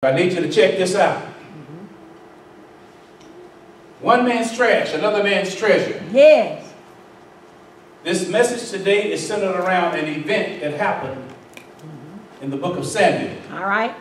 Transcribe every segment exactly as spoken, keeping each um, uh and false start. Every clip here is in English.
I need you to check this out. Mm-hmm. One man's trash, another man's treasure. Yes. This message today is centered around an event that happened mm-hmm. in the book of Samuel. All right.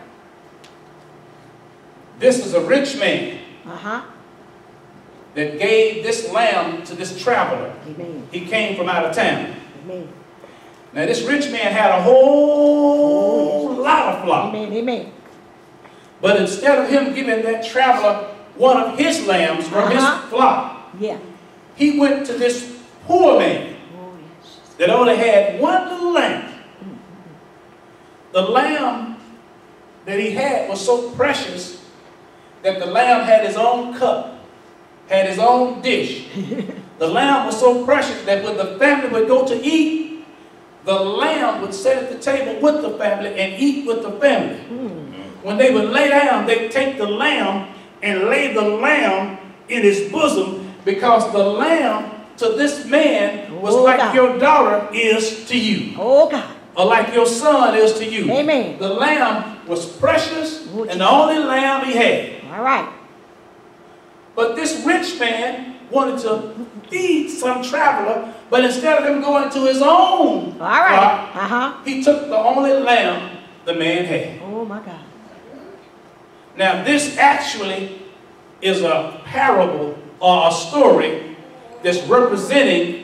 This is a rich man uh-huh. that gave this lamb to this traveler. Amen. He came from out of town. Amen. Now this rich man had a whole oh, yes. lot of flock. Amen. Amen. But instead of him giving that traveler one of his lambs from uh-huh. his flock, yeah. he went to this poor man oh, yes. that only had one little lamb. Mm-hmm. The lamb that he had was so precious that the lamb had his own cup, had his own dish. The lamb was so precious that when the family would go to eat, the lamb would sit at the table with the family and eat with the family. Mm. When they would lay down, they'd take the lamb and lay the lamb in his bosom, because the lamb to this man was oh, like God. Your daughter is to you. Oh, God. Or like your son is to you. Amen. The lamb was precious oh, and the only lamb he had. All right. But this rich man wanted to feed some traveler, but instead of him going to his own All right. flock, uh-huh. he took the only lamb the man had. Oh, my God. Now, this actually is a parable or a story that's representing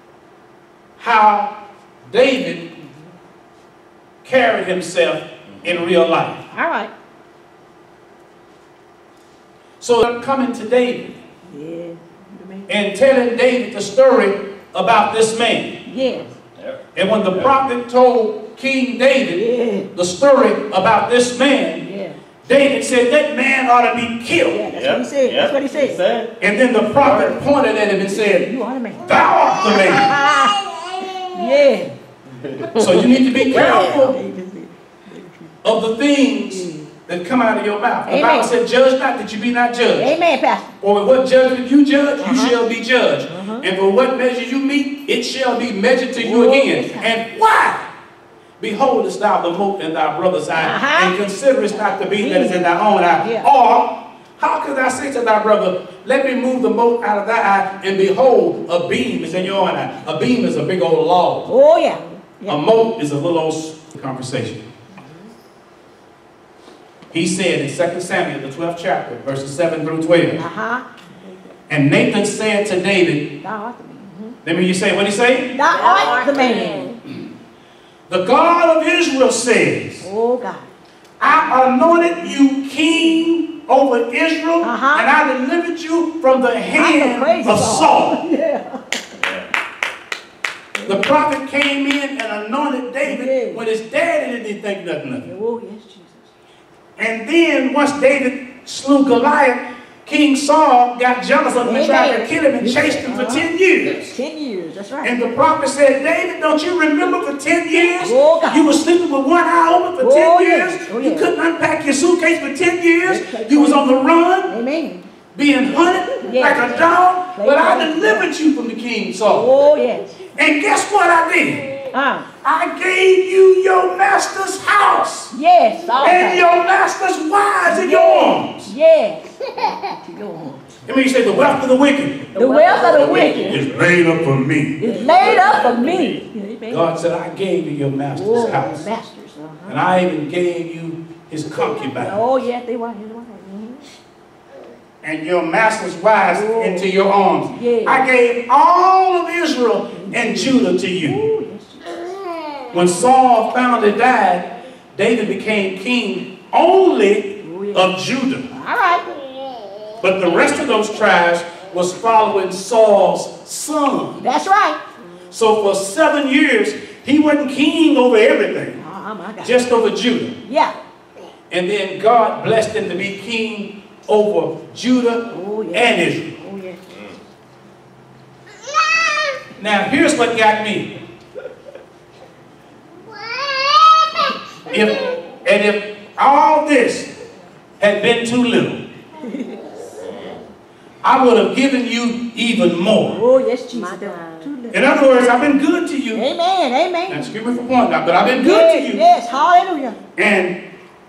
how David carried himself in real life. All right. So I'm coming to David yeah. and telling David the story about this man. Yes. And when the prophet told King David yeah. the story about this man, yeah. David said that man ought to be killed. Yeah, that's yep. what he said. Yep. That's what he said. he said. And then the prophet pointed at him and said, "You are the man. Thou art the man." Yeah. So you need to be careful of the things that come out of your mouth. The Bible said, "Judge not that you be not judged." Amen, Pastor. For with what judgment you judge, uh-huh. you shall be judged. Uh-huh. And for what measure you meet, it shall be measured to you oh, again. And why? Beholdest thou the mote in thy brother's eye, uh-huh. and considerest not the beam that is in thy own eye. Yeah. Or, how could thou say to thy brother, let me move the mote out of thy eye, and behold, a beam is in your own eye. A beam is a big old log. Oh, yeah. yeah. A mote is a little old conversation. He said in Second Samuel, the twelfth chapter, verses seven through twelve. Uh-huh. And Nathan said to David, Thou art the man. Mm-hmm. Let me you say, what did he say? Thou art the man. The God of Israel says, oh God, I anointed you king over Israel, uh-huh. and I delivered you from the hand of Saul. Yeah. The prophet came in and anointed David yeah. when his daddy didn't think nothing of it. Oh, yes, Jesus. And then once David slew Goliath, King Saul got jealous of him and tried to kill him and chased him for uh-huh. ten years. Ten years, that's right. And the prophet said, David, don't you remember for ten years? Oh, God. You were sleeping with one eye open for oh, ten yes. years. Oh, you yes. couldn't unpack your suitcase for ten years. Yes. You was on the run. Amen. Being hunted yes. like a dog. Play but I delivered you from the king Saul. Oh, yes. And guess what I did? Uh. I gave you your master's house. Yes. And right. your master's wives in yes. your arms. Yes. your arms. I mean, you say the wealth of the wicked. The, the wealth of the wicked is laid up for me. It's laid up for me. God said, I gave you your master's oh, house. Masters, uh-huh. And I even gave you his concubines. Oh, yes, they were his wives. Mm-hmm. And your master's wives oh. into your arms. Yeah. I gave all of Israel and Judah to you. Oh, yes. When Saul finally died, David became king only oh, yeah. of Judah. All right. But the rest of those tribes was following Saul's son. That's right. So for seven years, he wasn't king over everything. Oh, my God. Just over Judah. Yeah. And then God blessed him to be king over Judah oh, yeah. and Israel. Oh, yeah. Now, here's what got me. If, and if all this had been too little, I would have given you even more. Oh, yes, Jesus. In other words, I've been good to you. Amen, amen. Now, excuse me for pointing out, but I've been good yes, to you. Yes, hallelujah. And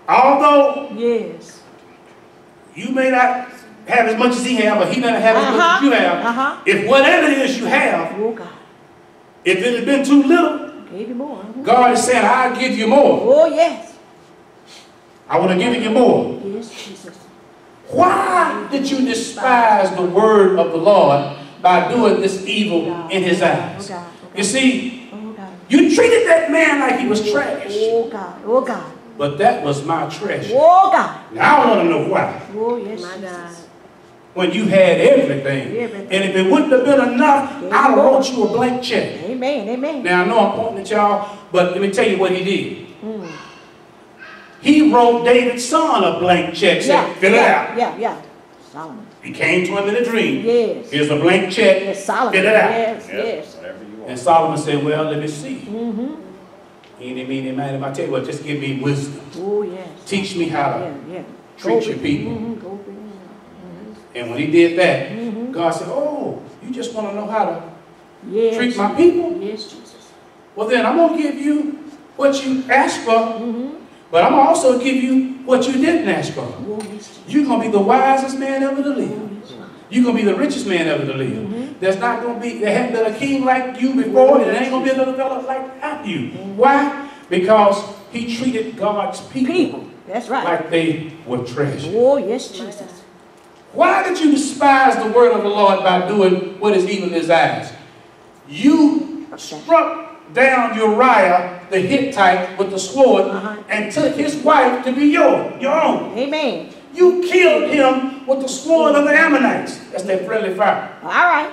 Although Yes. you may not have as much as he have, or he may not have as much as you have, Uh-huh. if whatever it is you have, Oh, God. if it had been too little, Gave you more. Mhm. God is saying, I'll give you more. Oh, yes. I want to give you more. Yes, Jesus. Why did you despise the word of the Lord by doing this evil in his eyes? Oh, God. Oh, God. You see, Oh, God. you treated that man like he was trash. Oh, God. Oh, God. But that was my treasure. Oh, God. Now I want to know why. Oh, yes, My Jesus. God. When you had everything. Everything. And if it wouldn't have been enough, Yeah, I'd have you wrote you a blank check. Amen. Amen. Now I know I'm pointing at y'all, but let me tell you what he did. Mm. He wrote David's son a blank check, said, Yeah. fill it yeah, out. Yeah, yeah. Solomon. He came to him in a dream. Yes. Here's a blank check. Yes, Solomon. Fill it out. Yes, Yep, yes. whatever you want. And Solomon said, well, let me see. Mm-hmm. Eeny, meeny, miny, I tell you what, just give me wisdom. Oh, yes. Teach me how to Yeah, yeah. treat Go your with- people. Mm-hmm. Go with it. Mm-hmm. And when he did that, Mhm. God said, oh, you just want to know how to Yes. treat my people? Yes, Jesus. Well, then I'm going to give you what you asked for, Mm-hmm. but I'm going to also give you what you didn't ask for. Oh, yes, Jesus. You're going to be the wisest man ever to live. Oh, yes, God. You're going to be the richest man ever to live. Mhm. There's not going to be, there hasn't been a king like you before, and there ain't going to be another fellow like after you. Why? Because he treated God's people, People. That's right. like they were treasure. Oh, yes, Jesus. Why did you despise the word of the Lord by doing what is evil in his eyes? You struck down Uriah the Hittite with the sword Uh-huh. and took his wife to be your, your own. Amen. You killed him with the sword of the Ammonites. That's their friendly fire. All right.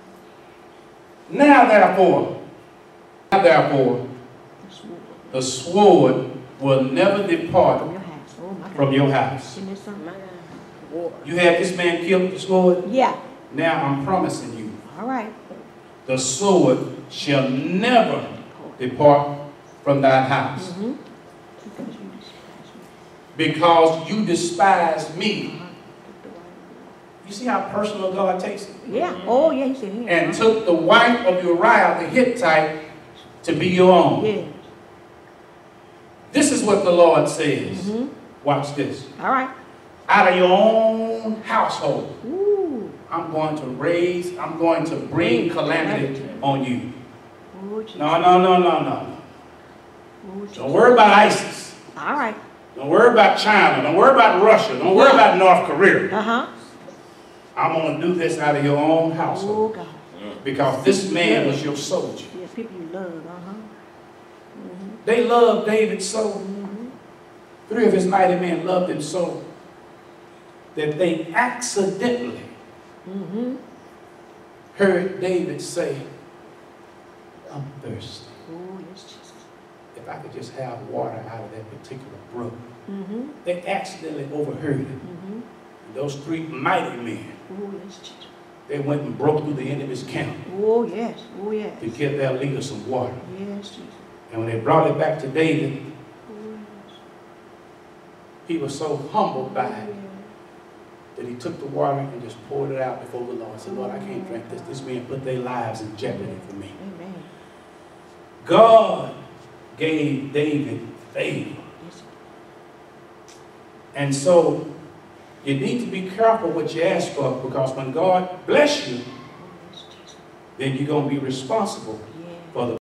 Now therefore, now therefore, the sword will never depart From your house. Oh, my God. from your house. Give me some. My God. You had this man killed with the sword. Yeah. Now I'm promising you, All right. the sword shall never depart from thy house. Mm-hmm. Because you despise me. You see how personal God takes it? Yeah. Oh, yeah. He said, yeah. And took the wife of Uriah the Hittite to be your own. Yeah. This is what the Lord says. Mm-hmm. Watch this. All right. Out of your own household, Ooh. I'm going to raise, I'm going to bring calamity on you. Oh, Jesus. No, no, no, no, no. Oh, Jesus. Don't worry about ISIS. All right. Don't worry about China. Don't worry about Russia. Don't worry about North Korea. Uh-huh. I'm going to do this out of your own Oh, household. God. Because this man was your soldier. Yeah, people you love. Uh-huh. Mm-hmm. They loved David so. Mm-hmm. Three of his mighty men loved him so that they accidentally Mm-hmm. heard David say, I'm thirsty. Oh, yes, Jesus. If I could just have water out of that particular brook. Mm-hmm. They accidentally overheard it. Mm-hmm. Those three mighty men, Oh, yes, Jesus. they went and broke through the enemy's camp Oh, yes. Oh, yes. to give their leader some water. Yes, Jesus. And when they brought it back to David, Oh, yes. he was so humbled by Oh, it that he took the water and just poured it out before the Lord. He said, Lord, I can't drink this. This man put their lives in jeopardy for me. Amen. God gave David favor. Yes. And so you need to be careful what you ask for, because when God bless you, Oh, yes, Jesus. then you're going to be responsible Yeah. for the